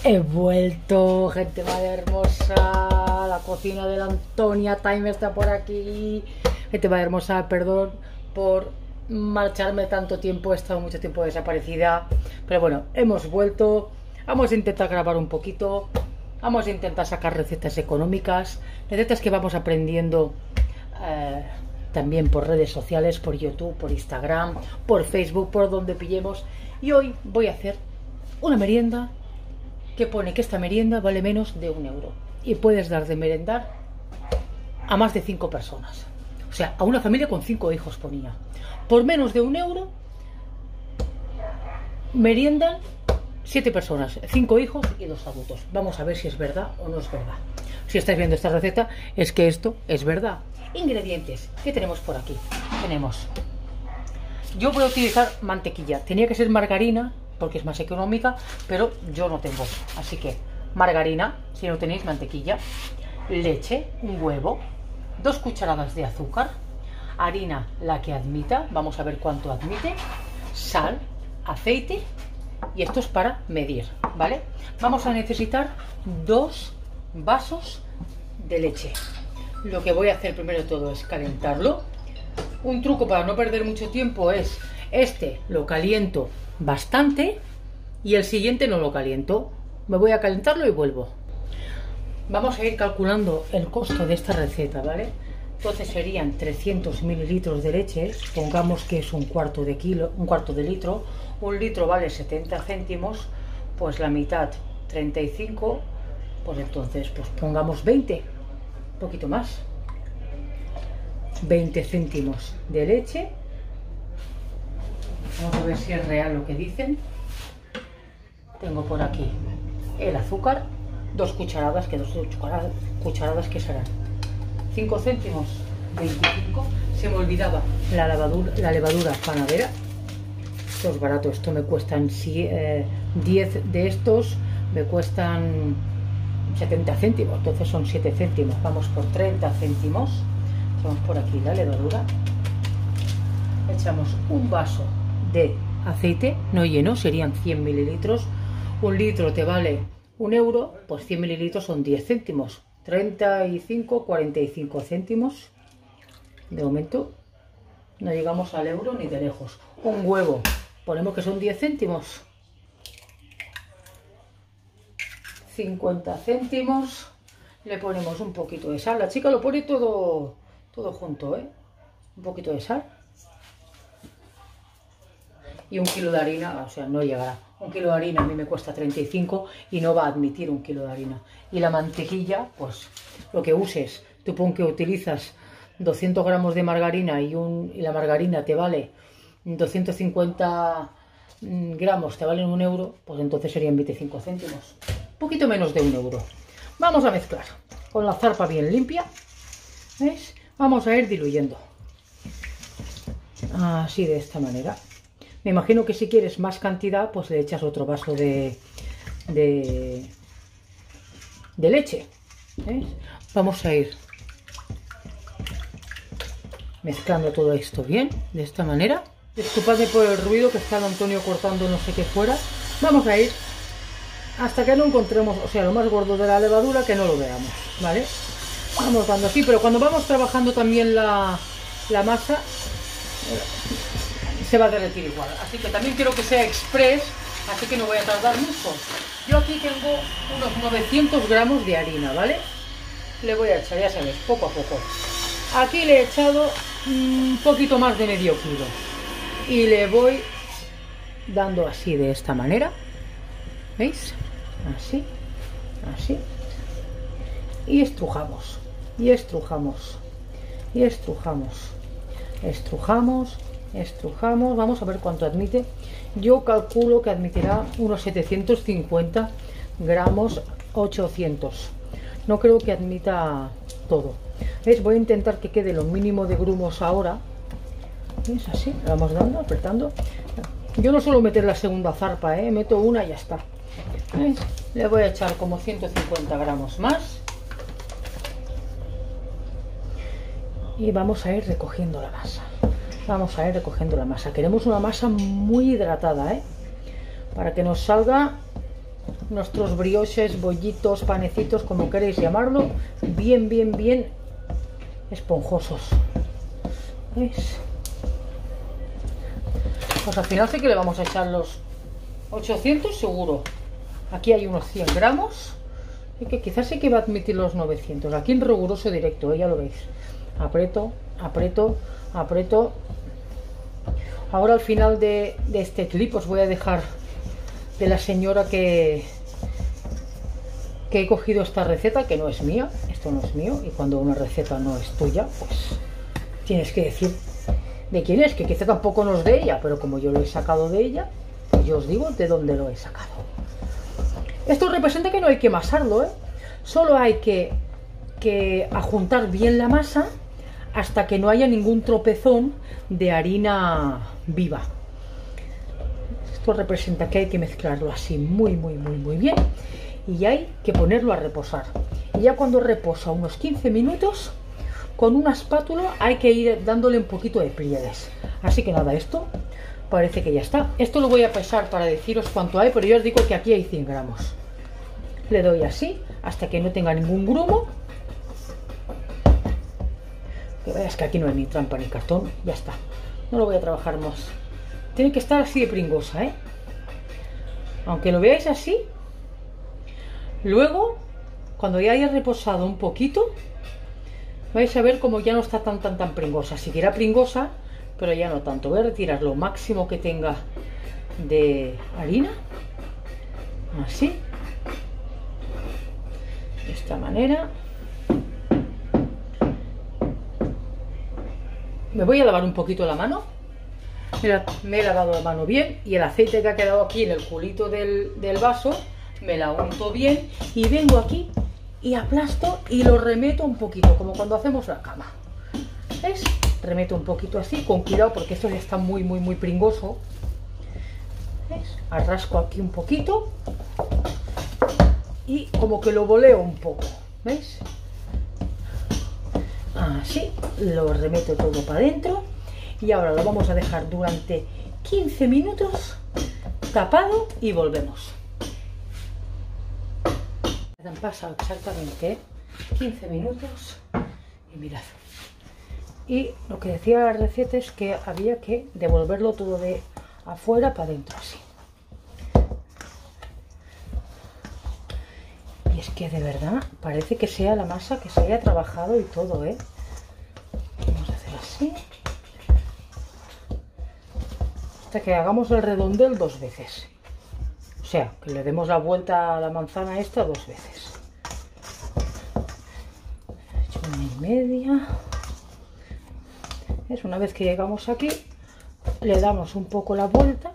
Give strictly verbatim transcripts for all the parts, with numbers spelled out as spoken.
He vuelto, gente madre hermosa. La cocina de la Antonia Time está por aquí. Gente madre hermosa, perdón por marcharme tanto tiempo. He estado mucho tiempo desaparecida. Pero bueno, hemos vuelto. Vamos a intentar grabar un poquito. Vamos a intentar sacar recetas económicas. Recetas que vamos aprendiendo eh, también por redes sociales, por YouTube, por Instagram, por Facebook, por donde pillemos. Y hoy voy a hacer una merienda que pone que esta merienda vale menos de un euro y puedes dar de merendar a más de cinco personas, o sea, a una familia con cinco hijos ponía. Por menos de un euro meriendan siete personas, cinco hijos y dos adultos. Vamos a ver si es verdad o no es verdad. Si estáis viendo esta receta es que esto es verdad. Ingredientes que tenemos por aquí. Tenemos, yo voy a utilizar mantequilla, tenía que ser margarina porque es más económica, pero yo no tengo, así que margarina, si no tenéis mantequilla, leche, un huevo, dos cucharadas de azúcar, harina la que admita, vamos a ver cuánto admite, sal, aceite, y esto es para medir, ¿vale? Vamos a necesitar dos vasos de leche. Lo que voy a hacer primero de todo es calentarlo. Un truco para no perder mucho tiempo es este, lo caliento bastante y el siguiente no lo caliento, me voy a calentarlo y vuelvo. Vamos a ir calculando el costo de esta receta, ¿vale? Entonces serían trescientos mililitros de leche, pongamos que es un cuarto de kilo, un cuarto de litro, un litro vale setenta céntimos, pues la mitad treinta y cinco, pues entonces pues pongamos veinte, un poquito más, veinte céntimos de leche. Vamos a ver si es real lo que dicen. Tengo por aquí el azúcar, dos cucharadas, que dos cucharadas, cucharadas que serán cinco céntimos, veinticinco. Se me olvidaba la levadura, la levadura panadera. Esto es barato, esto me cuestan eh, diez de estos, me cuestan setenta céntimos, entonces son siete céntimos. Vamos por treinta céntimos. Echamos por aquí la levadura. Echamos un vaso de aceite, no lleno, serían cien mililitros. Un litro te vale un euro, pues cien mililitros son diez céntimos, treinta y cinco, cuarenta y cinco céntimos. De momento no llegamos al euro ni de lejos. Un huevo, ponemos que son diez céntimos, cincuenta céntimos. Le ponemos un poquito de sal, la chica lo pone todo, todo junto, ¿eh? Un poquito de sal. Y un kilo de harina, o sea, no llegará. Un kilo de harina a mí me cuesta treinta y cinco y no va a admitir un kilo de harina. Y la mantequilla, pues lo que uses. Tú pon que utilizas doscientos gramos de margarina y, un, y la margarina te vale doscientos cincuenta gramos, te valen un euro, pues entonces serían veinticinco céntimos. Un poquito menos de un euro. Vamos a mezclar con la zarpa bien limpia. ¿Veis? Vamos a ir diluyendo. Así, de esta manera. Me imagino que si quieres más cantidad, pues le echas otro vaso de, de, de leche. ¿Ves? Vamos a ir mezclando todo esto bien, de esta manera. Disculpadme por el ruido que está el Antonio cortando no sé qué fuera. Vamos a ir hasta que no encontremos, o sea, lo más gordo de la levadura, que no lo veamos, ¿vale? Vamos dando así, pero cuando vamos trabajando también la, la masa, se va a derretir igual, así que también quiero que sea express, así que no voy a tardar mucho. Yo aquí tengo unos novecientos gramos de harina, ¿vale? Le voy a echar, ya sabes, poco a poco. Aquí le he echado un poquito más de medio kilo y le voy dando así, de esta manera, ¿veis? Así, así, y estrujamos, y estrujamos, y estrujamos, estrujamos, estrujamos. Vamos a ver cuánto admite. Yo calculo que admitirá unos setecientos cincuenta gramos, ochocientos. No creo que admita todo. ¿Veis? Voy a intentar que quede lo mínimo de grumos ahora. ¿Veis? Así, le vamos dando, apretando. Yo no suelo meter la segunda zarpa, ¿eh? Meto una y ya está. ¿Veis? Le voy a echar como ciento cincuenta gramos más. Y vamos a ir recogiendo la masa. Vamos a ir recogiendo la masa. Queremos una masa muy hidratada, ¿eh? Para que nos salga nuestros brioches, bollitos, panecitos, como queréis llamarlo, bien, bien, bien esponjosos. ¿Veis? Pues al final sí que le vamos a echar los ochocientos seguro. Aquí hay unos cien gramos. Y que quizás sí que va a admitir los novecientos. Aquí en riguroso directo, ¿eh? Ya lo veis. Aprieto, aprieto, aprieto. Ahora al final de, de este clip os voy a dejar de la señora que, que he cogido esta receta, que no es mía. Esto no es mío. Y cuando una receta no es tuya, pues tienes que decir de quién es, que quizá tampoco no es de ella, pero como yo lo he sacado de ella, pues yo os digo de dónde lo he sacado. Esto representa que no hay que amasarlo, ¿eh? Solo hay que, que ajuntar bien la masa hasta que no haya ningún tropezón de harina viva. Esto representa que hay que mezclarlo así muy, muy, muy, muy bien. Y hay que ponerlo a reposar. Y ya cuando reposa unos quince minutos, con una espátula hay que ir dándole un poquito de pliegues. Así que nada, esto parece que ya está. Esto lo voy a pesar para deciros cuánto hay, pero yo os digo que aquí hay cien gramos. Le doy así hasta que no tenga ningún grumo. Que veas que aquí no hay ni trampa ni cartón. Ya está. No lo voy a trabajar más. Tiene que estar así de pringosa, ¿eh? Aunque lo veáis así, luego, cuando ya haya reposado un poquito, vais a ver como ya no está tan tan tan pringosa. Seguirá pringosa, pero ya no tanto. Voy a retirar lo máximo que tenga de harina. Así. De esta manera. Me voy a lavar un poquito la mano. Mira, me he lavado la mano bien. Y el aceite que ha quedado aquí en el culito del, del vaso, me la unto bien. Y vengo aquí y aplasto y lo remeto un poquito, como cuando hacemos la cama. ¿Ves? Remeto un poquito así, con cuidado porque esto ya está muy, muy, muy pringoso. ¿Ves? Arrasco aquí un poquito y como que lo boleo un poco. ¿Veis? Así, lo remeto todo para adentro y ahora lo vamos a dejar durante quince minutos tapado y volvemos. Han pasado exactamente quince minutos y mirad. Y lo que decía la receta es que había que devolverlo todo de afuera para adentro así. Y es que de verdad parece que sea la masa que se haya trabajado y todo, ¿eh? Vamos a hacer así. Hasta que hagamos el redondel dos veces. O sea, que le demos la vuelta a la manzana esta dos veces. He hecho una y media. Es una vez que llegamos aquí, le damos un poco la vuelta.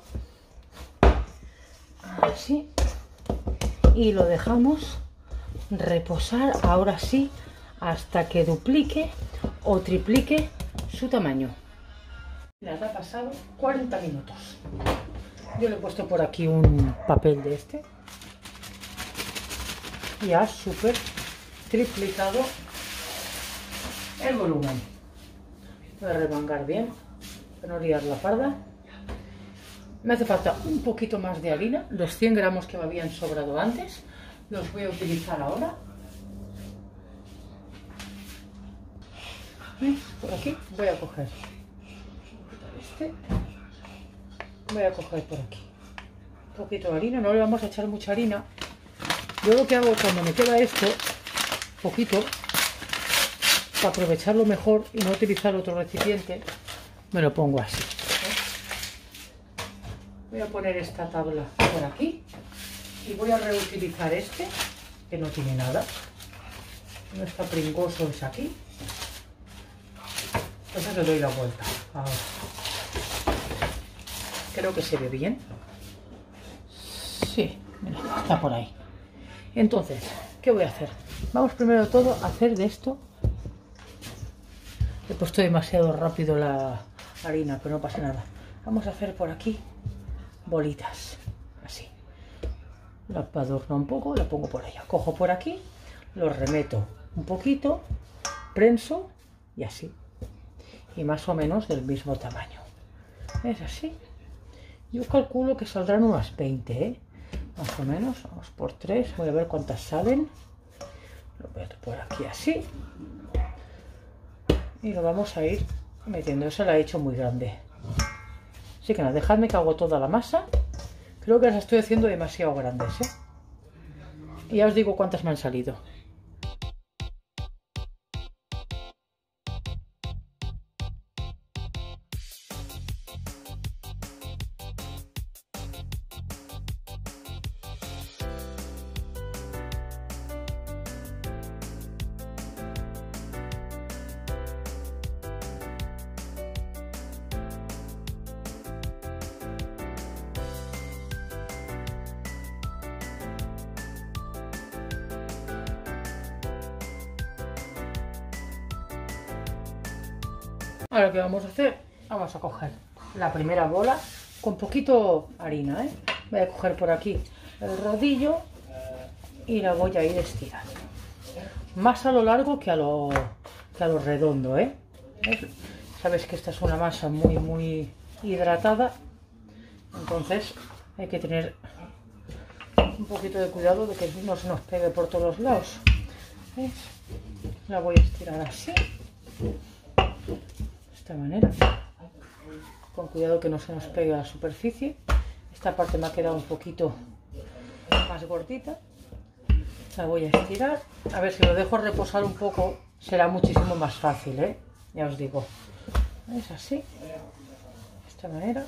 Así. Y lo dejamos reposar ahora sí hasta que duplique o triplique su tamaño. Les ha pasado cuarenta minutos. Yo le he puesto por aquí un papel de este. Y ha súper triplicado el volumen. Voy a remangar bien para no liar la parda. Me hace falta un poquito más de harina. Los cien gramos que me habían sobrado antes los voy a utilizar ahora. ¿Veis? Por aquí voy a coger este. Voy a coger por aquí un poquito de harina. No le vamos a echar mucha harina. Yo lo que hago cuando me queda esto poquito, para aprovecharlo mejor y no utilizar otro recipiente, me lo pongo así. Voy a poner esta tabla por aquí y voy a reutilizar este, que no tiene nada, no está pringoso, es aquí. Entonces le doy la vuelta. Ahora. Creo que se ve bien. Sí, mira, está por ahí. Entonces, ¿qué voy a hacer? Vamos primero de todo a hacer de esto. He puesto demasiado rápido la harina, pero no pasa nada. Vamos a hacer por aquí bolitas, así. La adorno un poco, la pongo por allá. Cojo por aquí, lo remeto un poquito, prenso y así. Y más o menos del mismo tamaño. Es así. Yo calculo que saldrán unas veinte, ¿eh? más o menos, vamos por tres, voy a ver cuántas salen, lo voy a por aquí así, y lo vamos a ir metiendo. Eso la he hecho muy grande, así que nada, dejadme que hago toda la masa. Creo que las estoy haciendo demasiado grandes, ¿eh? Y ya os digo cuántas me han salido. Ahora, ¿qué vamos a hacer? Vamos a coger la primera bola con poquito harina, ¿eh? Voy a coger por aquí el rodillo y la voy a ir estirando. Más a lo largo que a lo, que a lo redondo, ¿eh? ¿Ves? Sabes que esta es una masa muy, muy hidratada. Entonces hay que tener un poquito de cuidado de que no se nos pegue por todos los lados. ¿Ves? La voy a estirar así. De esta manera, con cuidado que no se nos pegue a la superficie. Esta parte me ha quedado un poquito más gordita, la voy a estirar. A ver, si lo dejo reposar un poco será muchísimo más fácil, ¿eh? Ya os digo, es así, de esta manera.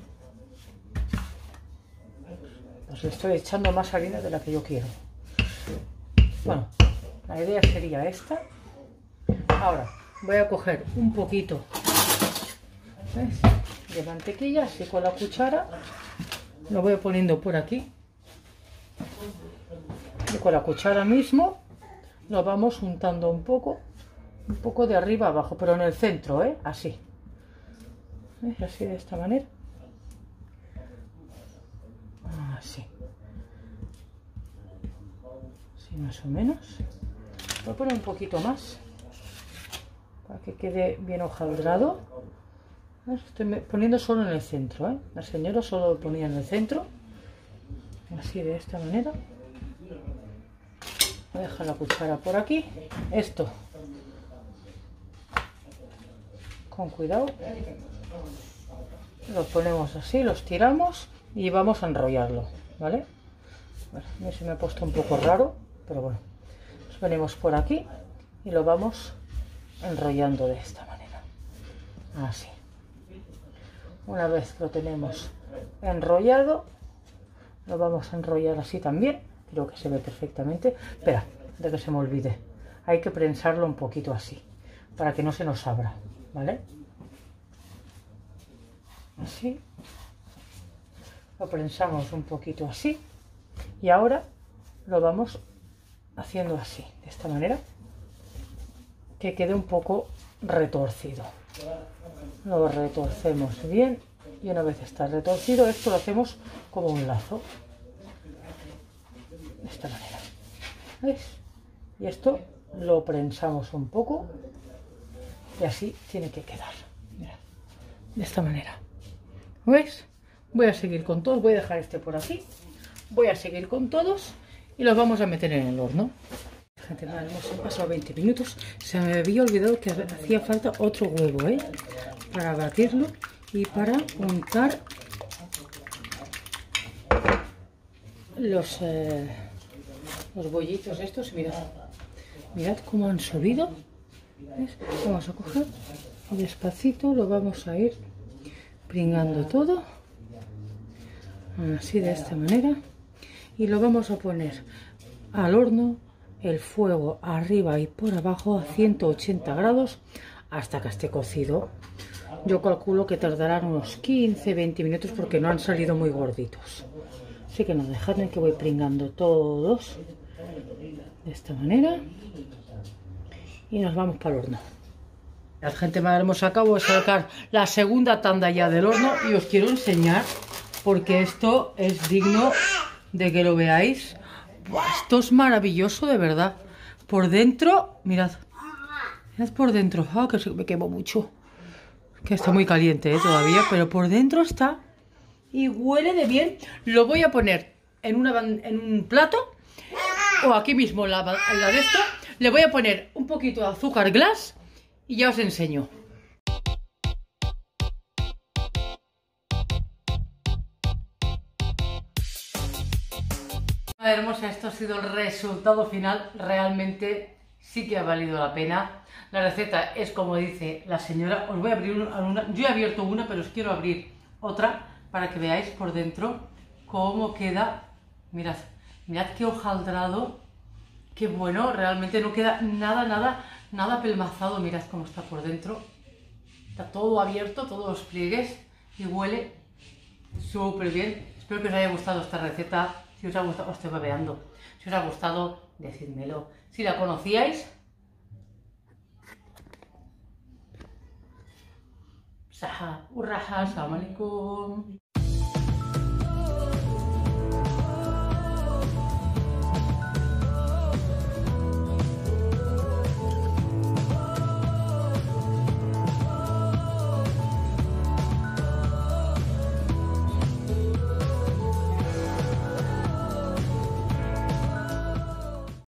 Pues le estoy echando más harina de la que yo quiero. Bueno, la idea sería esta. Ahora voy a coger un poquito, ¿ves?, de mantequilla, así con la cuchara lo voy poniendo por aquí y con la cuchara mismo lo vamos untando un poco, un poco de arriba abajo, pero en el centro, ¿eh? Así, ¿ves? Así, de esta manera, así, así más o menos. Voy a poner un poquito más para que quede bien hojaldrado. Estoy poniendo solo en el centro, ¿eh? La señora solo lo ponía en el centro, así, de esta manera. Voy a dejar la cuchara por aquí. Esto con cuidado lo ponemos así, lo estiramos y vamos a enrollarlo, ¿vale? Bueno, a mí se me ha puesto un poco raro, pero bueno, nos venimos por aquí y lo vamos enrollando de esta manera, así. Una vez que lo tenemos enrollado, lo vamos a enrollar así también. Creo que se ve perfectamente. Espera, de que se me olvide, hay que prensarlo un poquito así para que no se nos abra, ¿vale? Así lo prensamos un poquito así y ahora lo vamos haciendo así, de esta manera, que quede un poco retorcido. Lo retorcemos bien y una vez está retorcido, esto lo hacemos como un lazo, de esta manera, ¿veis? Y esto lo prensamos un poco y así tiene que quedar. Mirad, de esta manera, ¿veis? Voy a seguir con todos, voy a dejar este por aquí, voy a seguir con todos y los vamos a meter en el horno. Gente, nada, hemos pasado veinte minutos. Se me había olvidado que hacía falta otro huevo, ¿eh?, para batirlo y para untar los, eh, los bollitos estos. Mirad, mirad cómo han subido. ¿Ves? Vamos a coger y despacito lo vamos a ir pringando todo, así, de esta manera, y lo vamos a poner al horno, el fuego arriba y por abajo a ciento ochenta grados hasta que esté cocido. Yo calculo que tardarán unos quince veinte minutos porque no han salido muy gorditos. Así que no, dejadme que voy pringando todos de esta manera y nos vamos para el horno. La gente, madre, hemos acabado de sacar la segunda tanda ya del horno y os quiero enseñar porque esto es digno de que lo veáis. Buah, esto es maravilloso, de verdad. Por dentro, mirad, mirad por dentro. Ah, que me quemo mucho, que está muy caliente, ¿eh?, todavía, pero por dentro está y huele de bien. Lo voy a poner en, una, en un plato o aquí mismo en la, en la de esto. Le voy a poner un poquito de azúcar glass y ya os enseño. Hermosa, esto ha sido el resultado final. Realmente sí que ha valido la pena. La receta es como dice la señora. Os voy a abrir una. Yo he abierto una, pero os quiero abrir otra para que veáis por dentro cómo queda. Mirad, mirad qué hojaldrado, qué bueno. Realmente no queda nada, nada, nada pelmazado. Mirad cómo está por dentro. Está todo abierto, todos los pliegues y huele súper bien. Espero que os haya gustado esta receta. Si os ha gustado, os estoy babeando. Si os ha gustado, decídmelo. Si la conocíais, Saha, urraha, assalamu alaikum.